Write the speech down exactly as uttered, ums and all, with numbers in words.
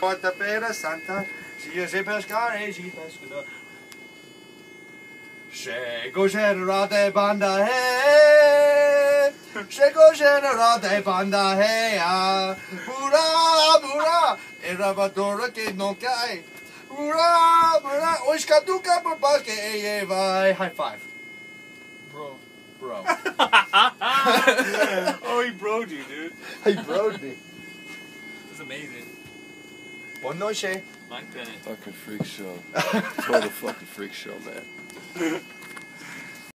Quarta-feira Santa, dias de pescar e de pescador. Chegou o general de banda rei, chegou o general de banda rei, burá, burá, e rabadora que não cai, burá, burá, o escaduca por basque e vai, high five. Bro, bro. Oh, he broed you, dude. He broed me. That's amazing. Boa noite. Mike Bennett. Fucking freak show. Total fucking freak show, man.